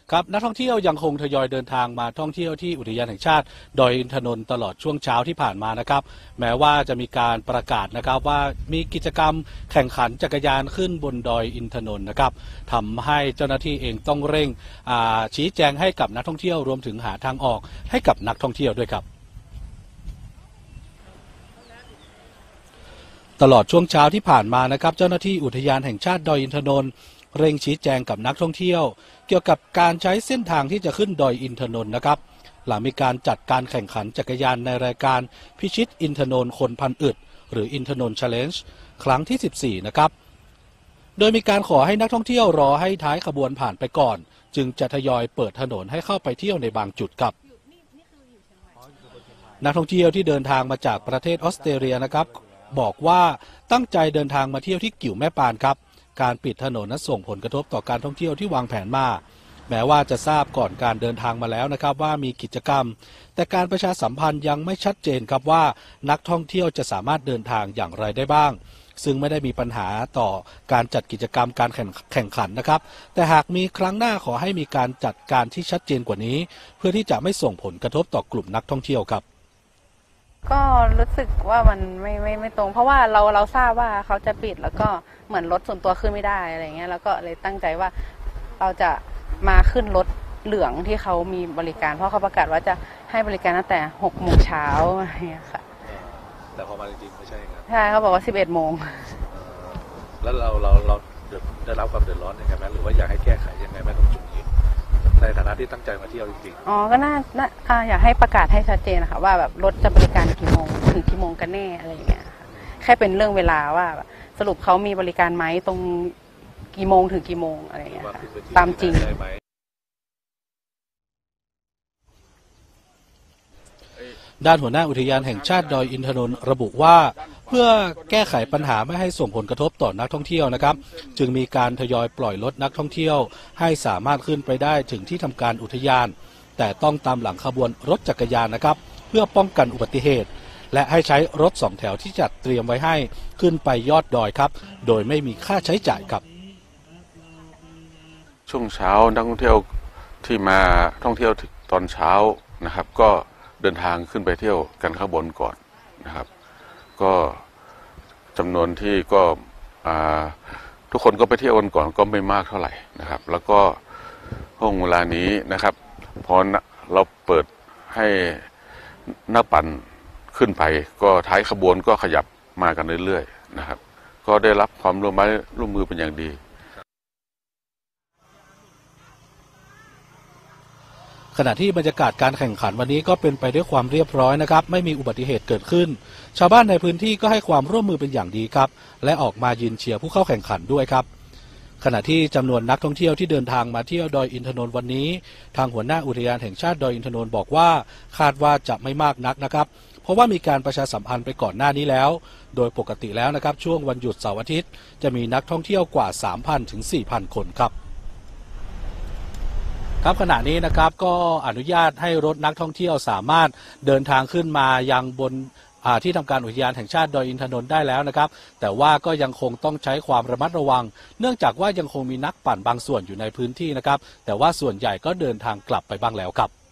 ครับนักท่องเที่ยวยังคงทยอยเดินทางมาท่องเที่ยวที่อุทยานแห่งชาติดอยอินทนนท์ตลอดช่วงเช้าที่ผ่านมานะครับแม้ว่าจะมีการประกาศนะครับว่ามีกิจกรรมแข่งขันจักรยานขึ้นบนดอยอินทนนท์นะครับทำให้เจ้าหน้าที่เองต้องเร่งชี้แจงให้กับนักท่องเที่ยวรวมถึงหาทางออกให้กับนักท่องเที่ยวด้วยครับตลอดช่วงเช้าที่ผ่านมานะครับเจ้าหน้าที่อุทยานแห่งชาติดอยอินทนนท์เร่งชี้แจงกับนักท่องเที่ยวเกี่ยวกับการใช้เส้นทางที่จะขึ้นดอยอินทนนท์นะครับหลังมีการจัดการแข่งขันจักรยานในรายการพิชิตอินทนนท์คนพันอึดหรืออินทนนท์ Challenge ครั้งที่14นะครับโดยมีการขอให้นักท่องเที่ยวรอให้ท้ายขบวนผ่านไปก่อนจึงจะทยอยเปิดถนนให้เข้าไปเที่ยวในบางจุดครับนักท่องเที่ยวที่เดินทางมาจากประเทศออสเตรเลียนะครับบอกว่าตั้งใจเดินทางมาเที่ยวที่กิ่วแม่ปานครับการปิดถนนนั้นส่งผลกระทบต่อการท่องเที่ยวที่วางแผนมาแม้ว่าจะทราบก่อนการเดินทางมาแล้วนะครับว่ามีกิจกรรมแต่การประชาสัมพันธ์ยังไม่ชัดเจนครับว่านักท่องเที่ยวจะสามารถเดินทางอย่างไรได้บ้างซึ่งไม่ได้มีปัญหาต่อการจัดกิจกรรมการแข่งขันนะครับแต่หากมีครั้งหน้าขอให้มีการจัดการที่ชัดเจนกว่านี้เพื่อที่จะไม่ส่งผลกระทบต่อกลุ่มนักท่องเที่ยวครับก็รู้สึกว่ามันไม่ตรงเพราะว่าเราทราบว่าเขาจะปิดแล้วก็เหมือนรถส่วนตัวขึ้นไม่ได้อะไรเงี้ยแล้วก็เลยตั้งใจว่าเราจะมาขึ้นรถเหลืองที่เขามีบริการเพราะเขาประกาศว่าจะให้บริการตั้งแต่6 โมงเช้าอะไรเงี้ยค่ะแต่พอมาจริงๆไม่ใช่ครับใช่เขาบอกว่า11 โมงแล้วเราได้รับความเดือดร้อนยังไงไหมหรือว่าอยากให้แก้ไขยังไงไหมตรงจุดนี้ในฐานะที่ตั้งใจมาเที่ยวจริงๆอ๋อก็น่าอยากให้ประกาศให้ชัดเจนนะคะว่าแบบรถจะบริการกี่โมงถึงกี่โมงกันแน่อะไรอย่างเงี้ยแค่เป็นเรื่องเวลาว่าสรุปเขามีบริการไหมตรงกี่โมงถึงกี่โมงอะไรอย่างเงี้ยค่ะตามจริงด้านหัวหน้าอุทยานแห่งชาติดอยอินทนนท์ระบุว่าเพื่อแก้ไขปัญหาไม่ให้ส่งผลกระทบต่อนักท่องเที่ยวนะครับจึงมีการทยอยปล่อยรถนักท่องเที่ยวให้สามารถขึ้นไปได้ถึงที่ทำการอุทยานแต่ต้องตามหลังขบวนรถจักรยานนะครับเพื่อป้องกันอุบัติเหตุและให้ใช้รถ2 แถวที่จัดเตรียมไว้ให้ขึ้นไปยอดดอยครับโดยไม่มีค่าใช้จ่ายครับช่วงเช้านักท่องเที่ยวที่มาท่องเที่ยวตอนเช้านะครับก็เดินทางขึ้นไปเที่ยวกันข้างบนก่อนนะครับก็จำนวนที่ก็ทุกคนก็ไปเที่ยวกันก่อนก็ไม่มากเท่าไหร่นะครับแล้วก็ห้องเวลานี้นะครับพอเราเปิดให้นักปั่นขึ้นไปก็ท้ายขบวนก็ขยับมากันเรื่อยๆนะครับก็ได้รับความร่วมมือเป็นอย่างดีขณะที่บรรยากาศการแข่งขันวันนี้ก็เป็นไปด้วยความเรียบร้อยนะครับไม่มีอุบัติเหตุเกิดขึ้นชาวบ้านในพื้นที่ก็ให้ความร่วมมือเป็นอย่างดีครับและออกมายืนเชียร์ผู้เข้าแข่งขันด้วยครับขณะที่จำนวนนักท่องเที่ยวที่เดินทางมาเที่ยวดอยอินทนนท์วันนี้ทางหัวหน้าอุทยานแห่งชาติดอยอินทนนท์บอกว่าคาดว่าจะไม่มากนักนะครับเพราะว่ามีการประชาสัมพันธ์ไปก่อนหน้านี้แล้วโดยปกติแล้วนะครับช่วงวันหยุดเสาร์อาทิตย์จะมีนักท่องเที่ยวกว่า 3,000 ถึง 4,000 คนครับครับขณะนี้นะครับก็อนุญาตให้รถนักท่องเที่ยวสามารถเดินทางขึ้นมายังบนที่ทำการอุทยานแห่งชาติดอยอินทนนท์ได้แล้วนะครับแต่ว่าก็ยังคงต้องใช้ความระมัดระวังเนื่องจากว่ายังคงมีนักปั่นบางส่วนอยู่ในพื้นที่นะครับแต่ว่าส่วนใหญ่ก็เดินทางกลับไปบ้างแล้วครับ